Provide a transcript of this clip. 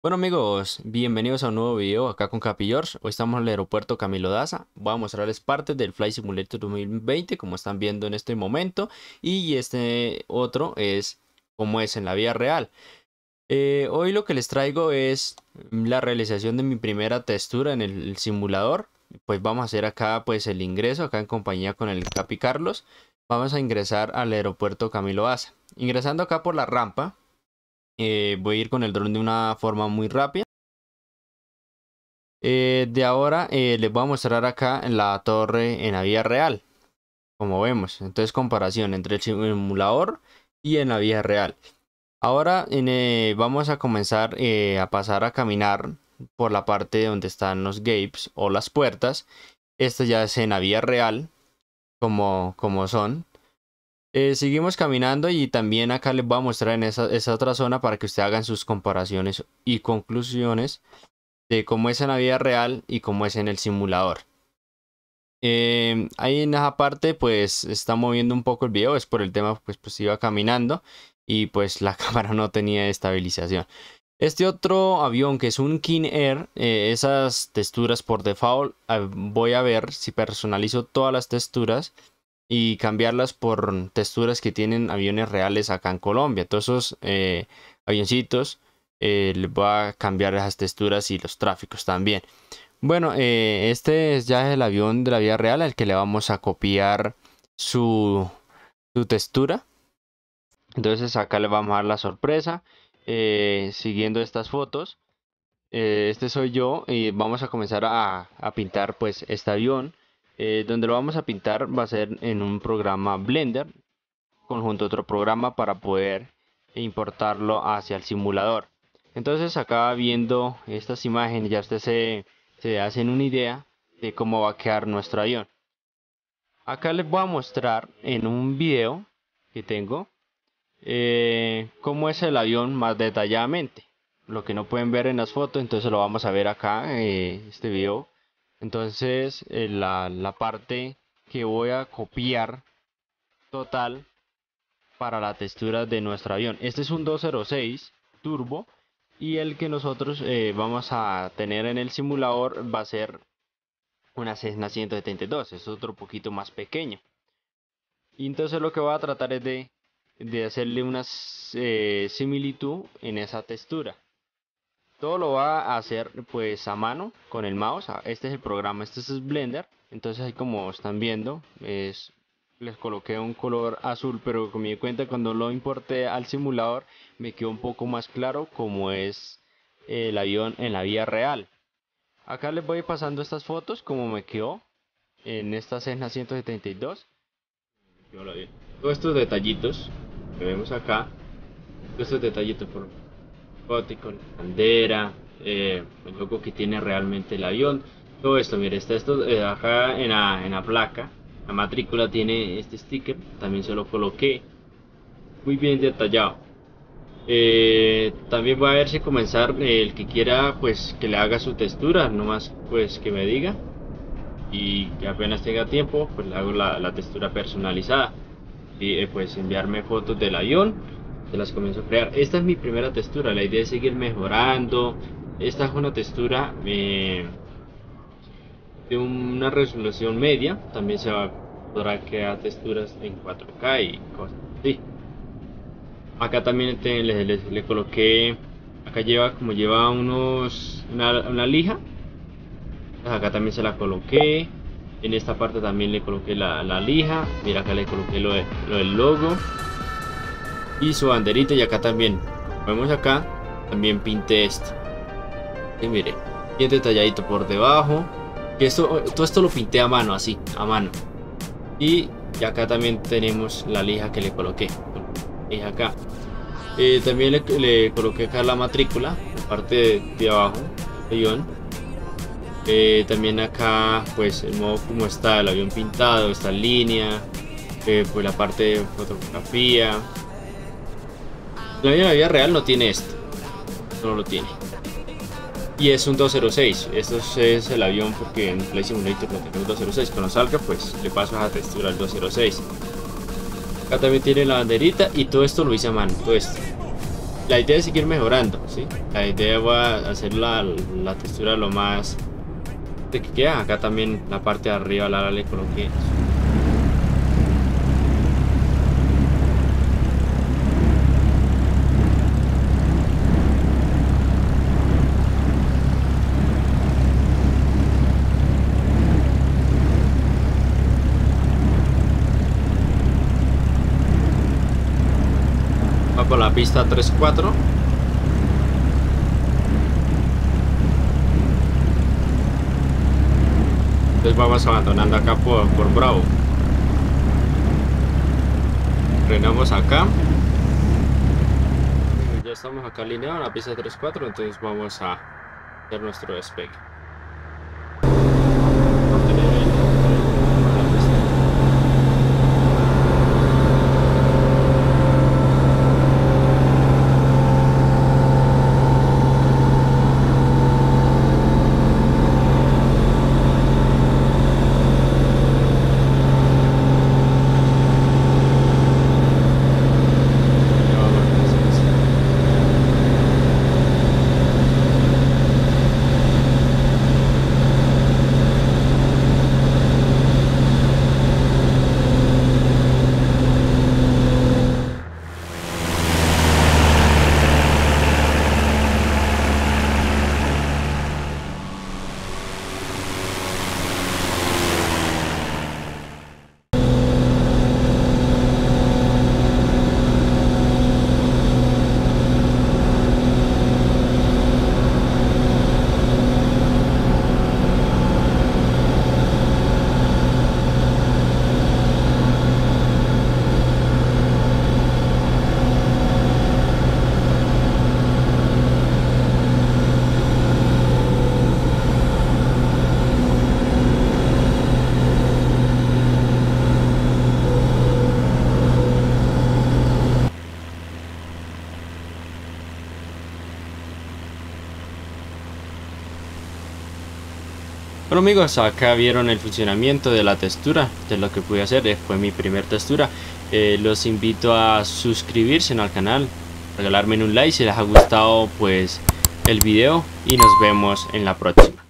Bueno amigos, bienvenidos a un nuevo video acá con Capi George. Hoy estamos en el aeropuerto Camilo Daza. Voy a mostrarles partes del Flight Simulator 2020 como están viendo en este momento. Y este otro es cómo es en la vida real. Hoy lo que les traigo es la realización de mi primera textura en el simulador. Pues vamos a hacer acá pues el ingreso acá en compañía con el Capi Carlos. Vamos a ingresar al aeropuerto Camilo Daza. Ingresando acá por la rampa. Voy a ir con el dron de una forma muy rápida. De ahora les voy a mostrar acá en la torre en la vida real, como vemos. Entonces comparación entre el simulador y en la vida real. Ahora vamos a comenzar a pasar a caminar por la parte donde están los gates o las puertas. Esto ya es en la vida real, como son. Seguimos caminando y también acá les voy a mostrar en esa otra zona para que ustedes hagan sus comparaciones y conclusiones de cómo es en la vida real y cómo es en el simulador. Ahí en esa parte pues está moviendo un poco el video, es por el tema pues iba caminando y pues la cámara no tenía estabilización. Este otro avión que es un King Air, esas texturas por default, voy a ver si personalizo todas las texturas y cambiarlas por texturas que tienen aviones reales acá en Colombia. Todos esos avioncitos les voy a cambiar esas texturas y los tráficos también. Bueno, este es ya el avión de la vida real al que le vamos a copiar su textura. Entonces acá le vamos a dar la sorpresa siguiendo estas fotos. Este soy yo y vamos a comenzar a pintar pues este avión. Donde lo vamos a pintar va a ser en un programa Blender conjunto a otro programa para poder importarlo hacia el simulador. Entonces acá viendo estas imágenes ya ustedes se hacen una idea de cómo va a quedar nuestro avión. Acá les voy a mostrar en un video que tengo cómo es el avión más detalladamente. Lo que no pueden ver en las fotos, entonces lo vamos a ver acá este video. Entonces la parte que voy a copiar total para la textura de nuestro avión. Este es un 206 turbo y el que nosotros vamos a tener en el simulador va a ser una Cessna 172. Es otro poquito más pequeño. Y entonces lo que voy a tratar es de hacerle una similitud en esa textura. Todo lo va a hacer pues a mano con el mouse. Este es el programa, este es Blender. Entonces ahí como están viendo les coloqué un color azul, pero como me di cuenta cuando lo importé al simulador me quedó un poco más claro como es el avión en la vida real. Acá les voy pasando estas fotos como me quedó en esta Cessna 172. Todos estos detallitos que vemos acá, todos estos detallitos por con bandera, el logo que tiene realmente el avión, todo esto, mire, está esto acá en la placa, la matrícula tiene este sticker, también se lo coloqué, muy bien detallado. También voy a ver si comenzar, el que quiera pues que le haga su textura, nomás pues que me diga, y que apenas tenga tiempo pues le hago la textura personalizada, y pues enviarme fotos del avión. Se las comienzo a crear. Esta es mi primera textura, la idea es seguir mejorando. Esta es una textura de una resolución media. También podrá crear texturas en 4K y cosas así. Acá también le coloqué, acá lleva una lija. Acá también se la coloqué. En esta parte también le coloqué la lija. Mira, acá le coloqué lo del logo y su banderita, y acá también vemos acá también pinté esto y mire, bien detalladito por debajo, que todo esto lo pinté a mano, así a mano. Y acá también tenemos la lija que le coloqué, lija acá. También le coloqué acá la matrícula, la parte de abajo del avión. También acá pues el modo como está el avión pintado, esta línea, pues la parte de fotografía. La vida real no tiene esto, no lo tiene. Y es un 206, esto es el avión porque en Flight Simulator no tenemos 206. Cuando salga pues le paso esa textura al 206. Acá también tiene la banderita y todo esto lo hice a mano, todo esto. La idea es seguir mejorando, ¿sí? La idea va a hacer la textura lo más de que queda. Acá también la parte de arriba la le coloqué. Va por la pista 3-4. Entonces vamos abandonando acá por Bravo. Frenamos acá. Ya estamos acá alineados en la pista 3-4. Entonces vamos a hacer nuestro despegue. Bueno amigos, acá vieron el funcionamiento de la textura, de lo que pude hacer, fue mi primer textura. Los invito a suscribirse al canal, regalarme un like si les ha gustado pues el video y nos vemos en la próxima.